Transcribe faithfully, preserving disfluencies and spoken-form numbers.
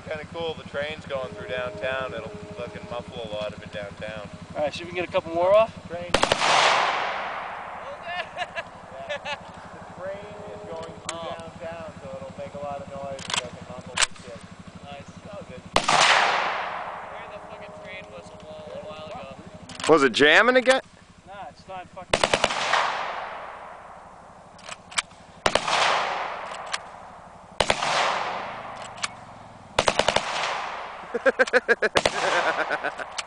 kind of cool. The train's going through downtown. It'll fucking muffle a lot of it downtown. All right, see if we can get a couple more off. Train. Yeah. The train is going through oh. downtown, so it'll make a lot of noise and doesn't muffle and shit. Nice. That was good. Where the fucking train whistle a little while ago. Was it jamming again? Nah, it's not fucking. Ha ha ha ha ha.